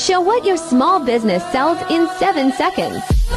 Show what your small business sells in 7 seconds.